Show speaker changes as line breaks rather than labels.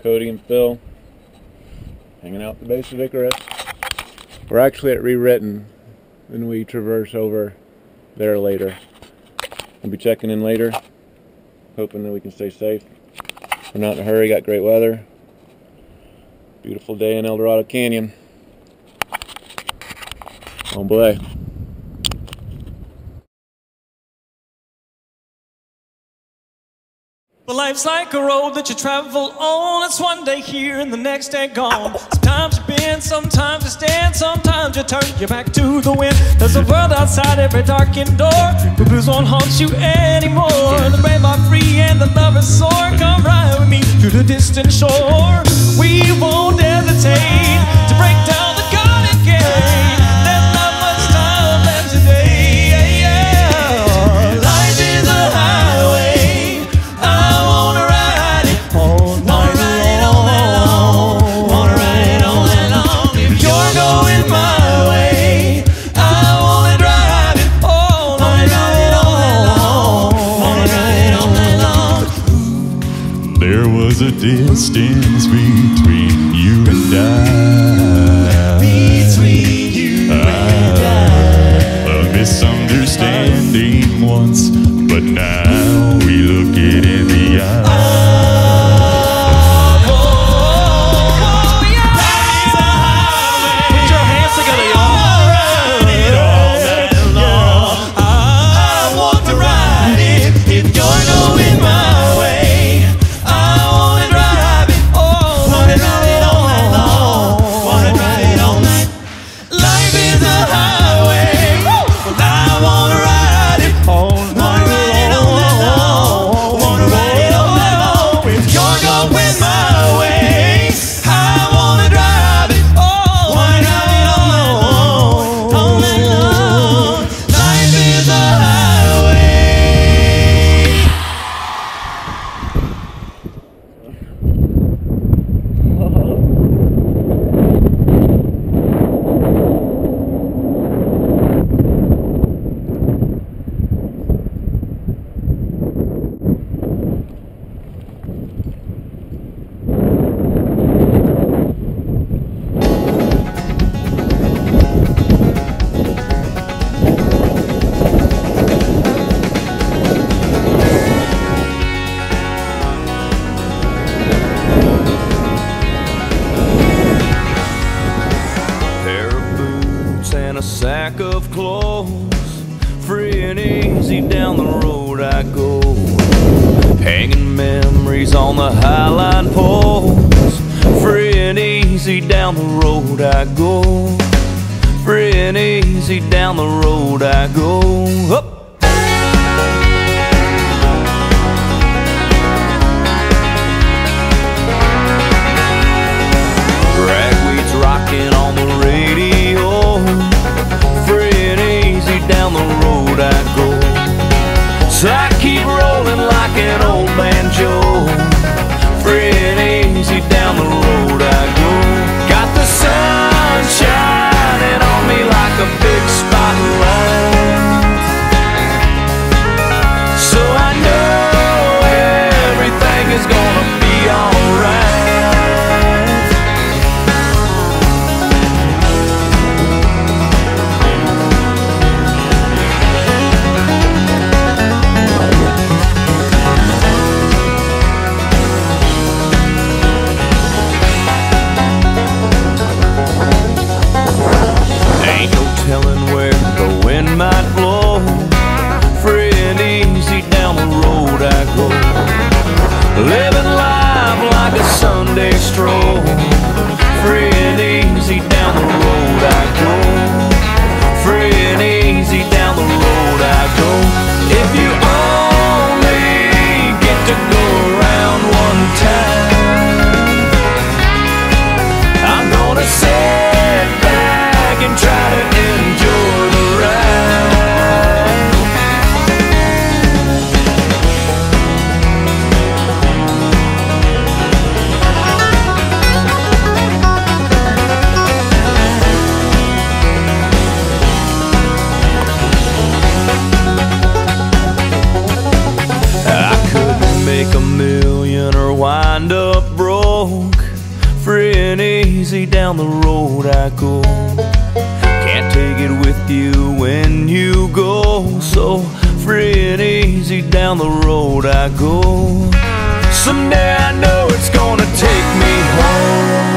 Cody and Phil, hanging out at the base of Icarus. We're actually at Rewritten, and we traverse over there later. We'll be checking in later, hoping that we can stay safe. We're not in a hurry, got great weather. Beautiful day in El Dorado Canyon. Oh boy.
Well, life's like a road that you travel on. It's one day here and the next day gone. Sometimes you bend, sometimes you stand, sometimes you turn your back to the wind. There's a world outside every darkened door, the blues won't haunt you anymore. The brave are free and the lovers soar. Come ride with me to the distant shore. We won't hesitate to break down the garden gate. There's not much time left today. Life is a highway. I wanna ride it all night long. Wanna ride it all night long. If you're going my way, I wanna drive it all night long. Wanna ride it all night long.
There was a distance between you and I.
Between you and I.
A misunderstanding once, but now we look it in the eye.
A sack of clothes, free and easy down the road I go, hanging memories on the highline poles. Free and easy down the road I go, free and easy down the road I go. Up. Ragweed's rocking on the radio. Down the road I go, so I keep rolling like an old banjo. Free and easy down the road I go. Got the sun shining on me like a big spotlight. free and easy down the road I go. Can't take it with you when you go, so free and easy down the road I go. Someday I know it's gonna take me home.